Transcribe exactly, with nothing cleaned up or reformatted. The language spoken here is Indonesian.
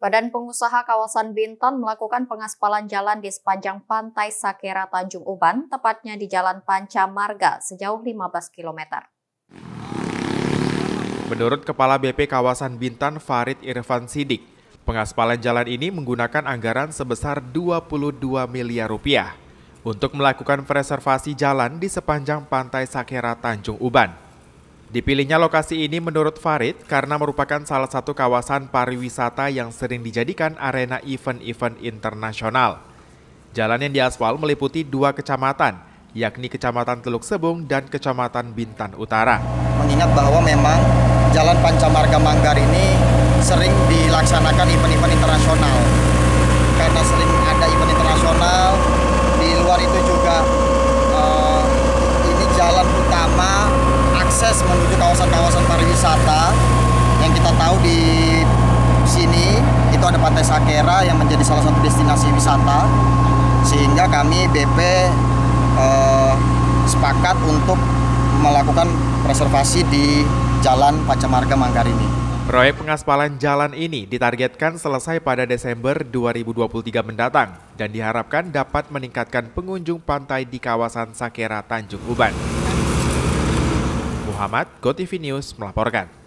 Badan Pengusaha Kawasan Bintan melakukan pengaspalan jalan di sepanjang pantai Sakera Tanjung Uban, tepatnya di Jalan Panca Marga sejauh lima belas kilometer. Menurut Kepala B P Kawasan Bintan Farid Irfan Sidik, pengaspalan jalan ini menggunakan anggaran sebesar dua puluh dua miliar rupiah untuk melakukan preservasi jalan di sepanjang pantai Sakera Tanjung Uban. Dipilihnya lokasi ini menurut Farid karena merupakan salah satu kawasan pariwisata yang sering dijadikan arena event-event internasional. Jalan yang diaspal meliputi dua kecamatan, yakni Kecamatan Teluk Sebung dan Kecamatan Bintan Utara. Mengingat bahwa memang Jalan Panca Marga Manggar ini sering dilaksanakan event-event internasional. Karena sering ada event internasional, di luar itu juga uh, ini jalan utama akses menuju kawasan-kawasan pariwisata yang kita tahu di sini itu ada Pantai Sakera yang menjadi salah satu destinasi wisata, sehingga kami B P eh, sepakat untuk melakukan preservasi di Jalan Panca Marga Manggar ini. Proyek pengaspalan jalan ini ditargetkan selesai pada Desember dua ribu dua puluh tiga mendatang dan diharapkan dapat meningkatkan pengunjung pantai di kawasan Sakera Tanjung Uban. Muhammad, GoTV News melaporkan.